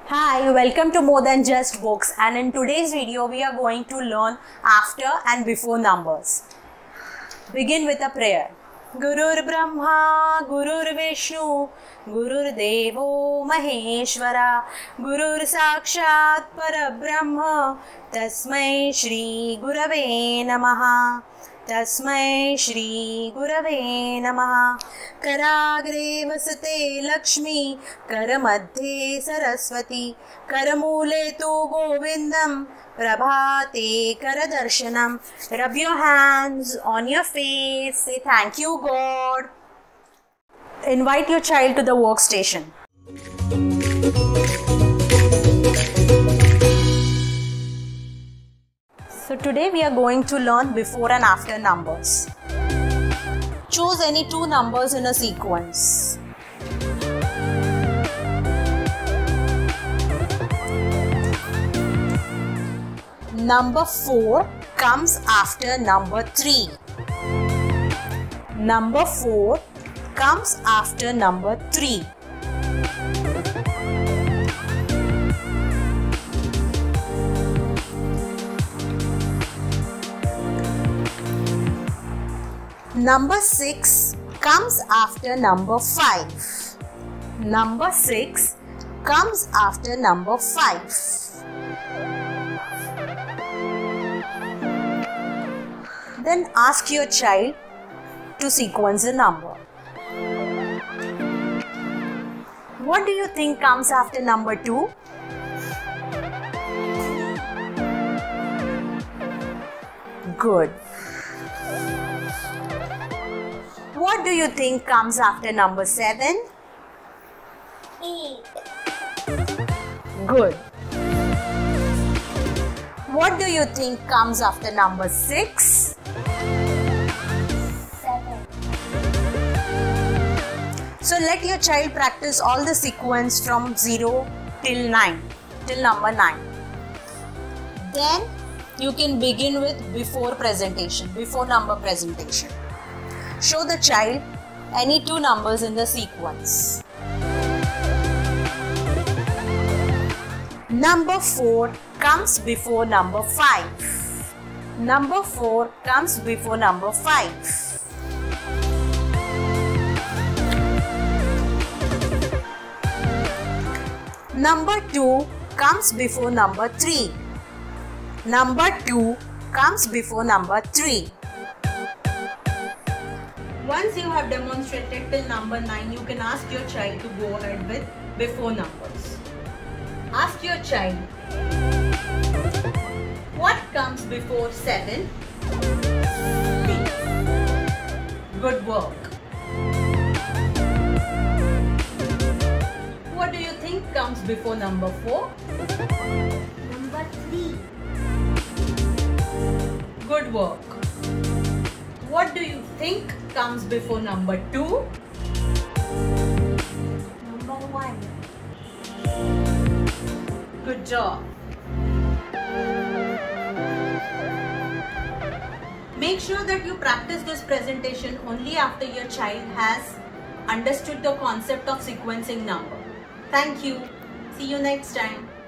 Hi, welcome to More Than Just Books, and in today's video we are going to learn after and before numbers. Begin with a prayer. Gurur Brahma, Gurur Vishnu, Gurur Devo Maheshwara, Gurur Sakshat Parabrahma, Tasmai Shri Gurave Namaha. तस्मै श्री गुरवे नमः. कराग्रे वसते लक्ष्मी, करमध्ये सरस्वती, करमूले तु गोविंदम, प्रभाते करदर्शनम. Rub your hands on your face. Say thank you God. Invite your child to the workstation. So today we are going to learn before and after numbers. Choose any two numbers in a sequence. Number 4 comes after number 3. Number 4 comes after number 3. Number 6 comes after number 5. Number 6 comes after number 5. Then ask your child to sequence a number. What do you think comes after number 2? Good. What do you think comes after number 7? 8. Good. What do you think comes after number 6? 7. So let your child practice all the sequence from 0 till 9, till number 9. Then you can begin with before presentation, before number presentation. Show the child any two numbers in the sequence. Number 4 comes before number 5. Number 4 comes before number 5. Number 2 comes before number 3. Number 2 comes before number 3. Once you have demonstrated till number 9, you can ask your child to go ahead with before numbers. Ask your child, what comes before 7? 6. Good work. What do you think comes before number 4? Number 3. Good work. What do you think comes before number 2? Number 1. Good job. Make sure that you practice this presentation only after your child has understood the concept of sequencing number. Thank you. See you next time.